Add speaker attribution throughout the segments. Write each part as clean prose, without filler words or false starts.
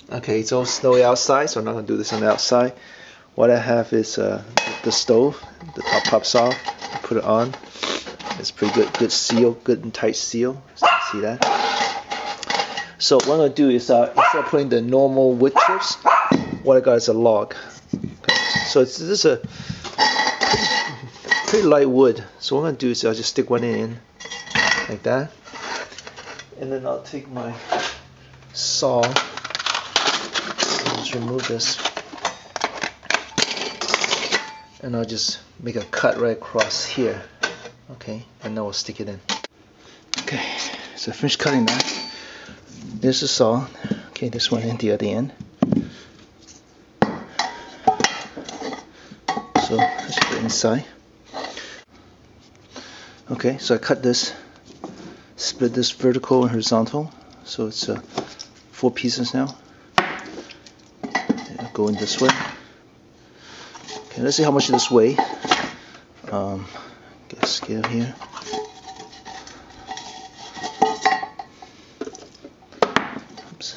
Speaker 1: Okay, it's all snowy outside, so I'm not gonna do this on the outside. What I have is the stove. The top pops off. I put it on. It's pretty good seal, good and tight seal. See that? So what I'm gonna do is instead of putting the normal wood chips, what I got is a log. Okay. So this is a pretty light wood. So what I'm gonna do is I'll just stick one in like that, and then I'll take my saw. Just remove this, and I'll just make a cut right across here. Okay, and then we'll stick it in. Okay, so I finished cutting that. There's the saw. Okay, this one in the other end. So let's put it inside. Okay, so I cut this, split this vertical and horizontal. So it's 4 pieces now. Going this way. Okay, let's see how much this weighs. Get a scale here. Oops.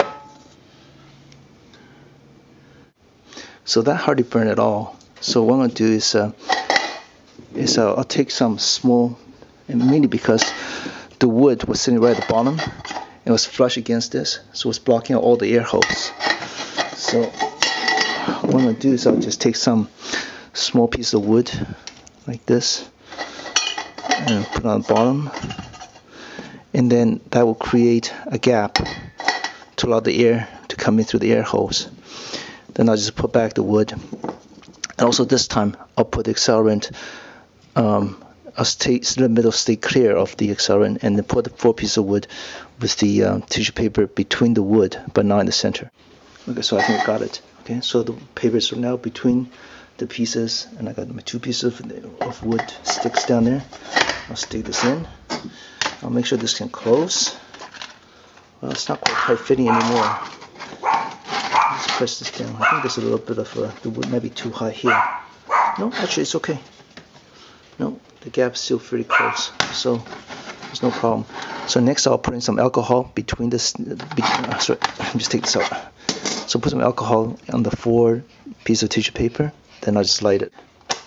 Speaker 1: So that hardly burned at all. So what I'm going to do is I'll take some small, and mainly because the wood was sitting right at the bottom, it was flush against this, so it's blocking out all the air holes. So what I'm going to do is I'll just take some small piece of wood like this and put it on the bottom, and then that will create a gap to allow the air to come in through the air holes. Then I'll just put back the wood, and also this time I'll put the accelerant, I'll let the middle stay clear of the accelerant, and then put the 4 pieces of wood with the tissue paper between the wood but not in the center. Okay, so I think I got it. Okay, so the papers are now between the pieces, and I got my 2 pieces of wood sticks down there. I'll stick this in. I'll make sure this can close. Well, it's not quite tight fitting anymore. Let's press this down. I think there's a little bit of the wood might be too high here. No, actually it's okay. No, the gap's still pretty close, so there's no problem. So next I'll put in some alcohol between this. Sorry, let me just take this out. So put some alcohol on the 4 pieces of tissue paper, then I'll just light it.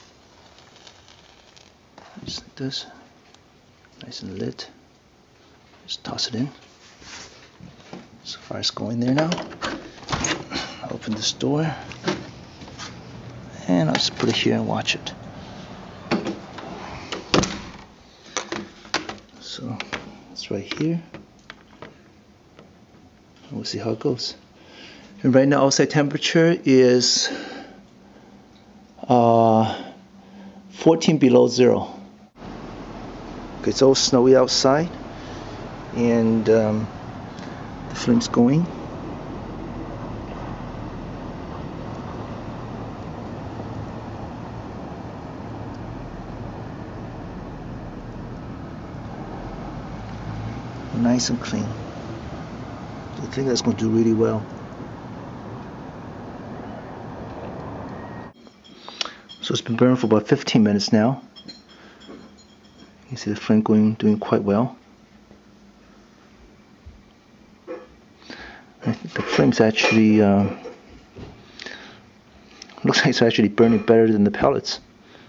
Speaker 1: Just like this. Nice and lit. Just toss it in. So fire's going there now. I'll open this door, and I'll just put it here and watch it. So it's right here. We'll see how it goes. And right now outside temperature is 14 below 0. Okay, it's all snowy outside, and the flame's going. Nice and clean. I think that's going to do really well. So it's been burning for about 15 minutes now. You can see the flame doing quite well. I think the flame's actually looks like it's actually burning better than the pellets.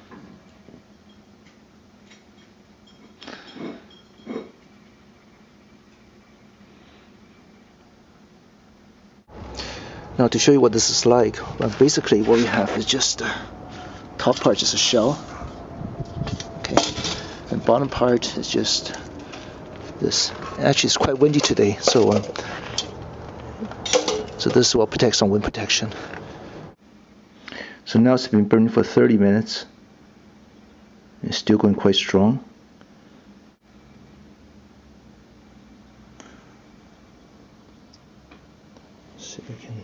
Speaker 1: Now to show you what this is like, well, basically what we have is just top part just a shell. Okay, and bottom part is just this. Actually, it's quite windy today, so this is what protects on wind protection. So now it's been burning for 30 minutes. It's still going quite strong. Let's see if we can.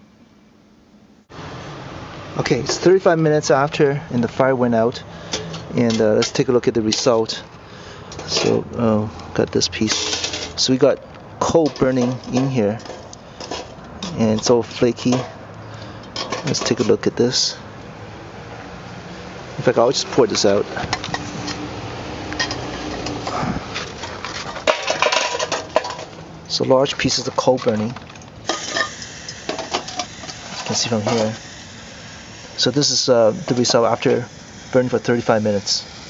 Speaker 1: Okay, it's 35 minutes after and the fire went out, And let's take a look at the result. So got this piece. So we got coal burning in here, and it's all flaky. Let's take a look at this. In fact, I'll just pour this out. So large pieces of coal burning. You can see from here. So this is the result after burning for 35 minutes.